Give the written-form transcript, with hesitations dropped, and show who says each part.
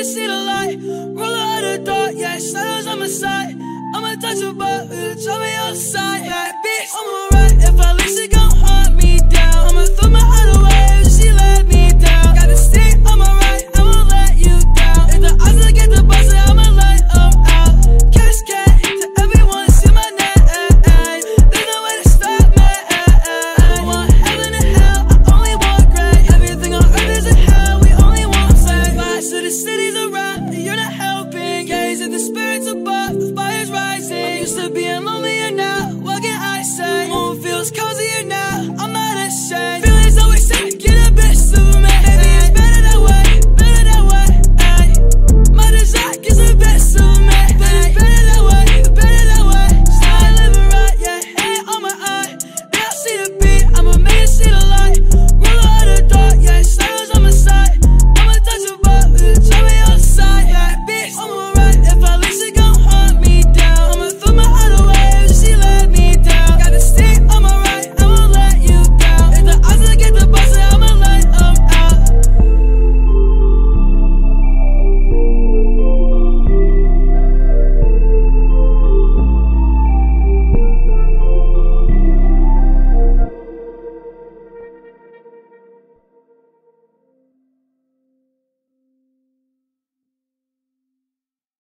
Speaker 1: see the light. Ruler of the dark, yeah, shadows on my side. I'm untouchable, try me outside. That bitch, I'm a